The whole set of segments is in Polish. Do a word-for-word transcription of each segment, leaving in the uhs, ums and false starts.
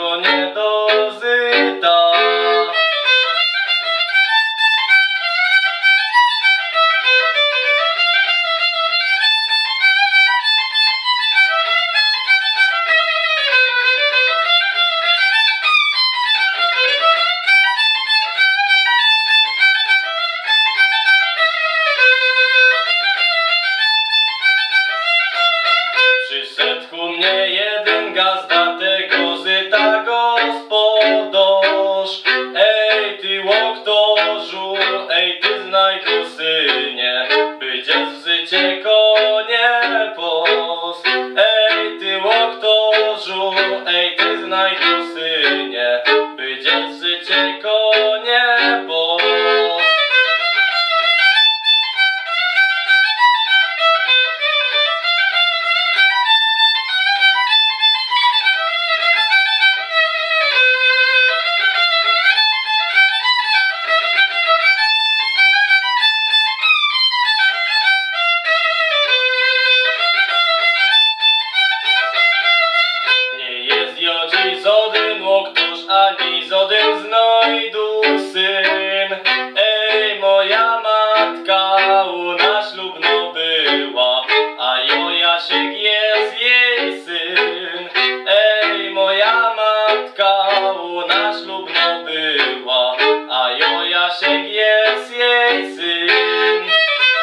tego nie dozyta. Przyszedł ku mnie jeden gazda, tego zyta gospodarz. Ej ty łoktorzu, ej ty znajdu synie, bydziesz w zycie konie pos. Ej ty łoktorzu, ej ty znajdu synie, bydziesz w zycie konie pos. Zodyn łoktorz, ani zodyn znajdu syn. Ej, moja matka u nas ślubno była, a jo Jasiek jest jej syn. Ej, moja matka u nas ślubno była, a jo Jasiek jest jej syn.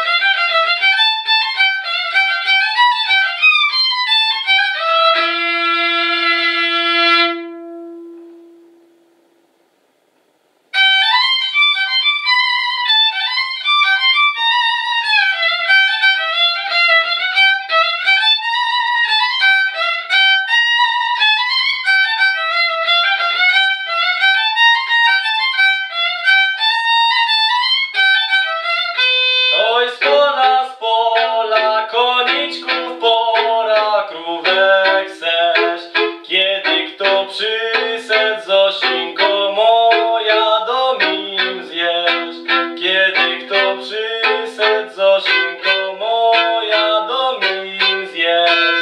Oj, z pola, z pola, koniczków pora, krówek sesz. Kiedy kto przysedł, Zosinko moja, do nim zjesz. Kiedy kto przysedł, Zosinko moja, do nim zjesz.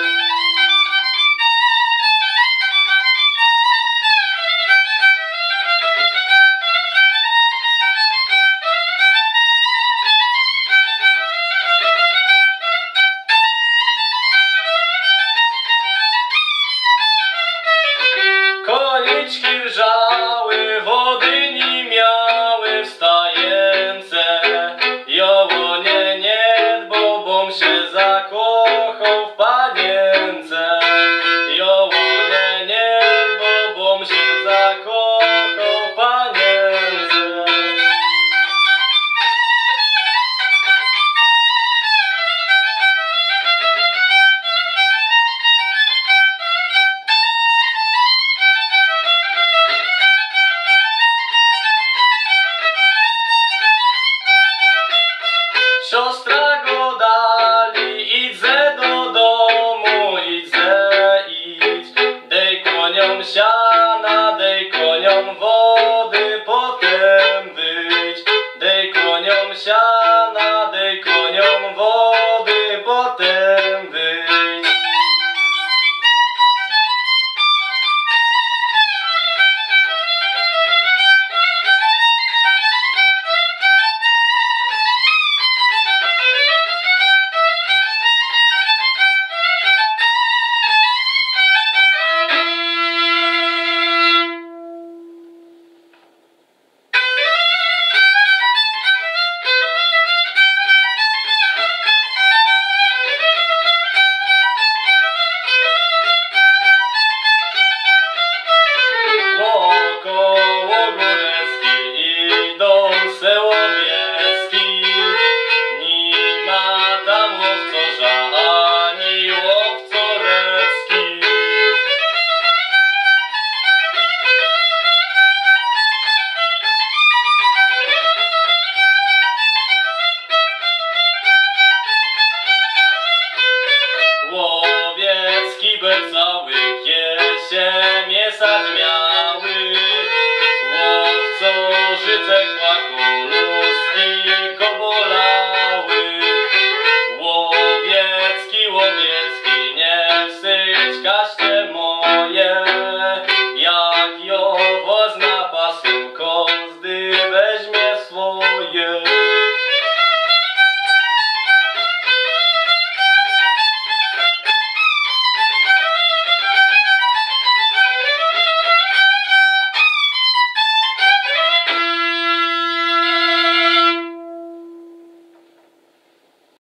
Koniczki rżały, wody nie miały wstajęce. Joło nie nie dbo, bom się zakochał w panience. Joło nie nie dbo, bom się zakochał w panience. Siostra go dali, idźże do domu, idźże idź. Dej koniom siana, dej koniom wody, potem wyjdź. Dej koniom siana, dej koniom wody, potem wyjdź. Wokoło Górecki idą Sełowiecki. Nie ma tam łowcorza ani łowcorecki. Łowiecki be cały kiesiem miesać miał.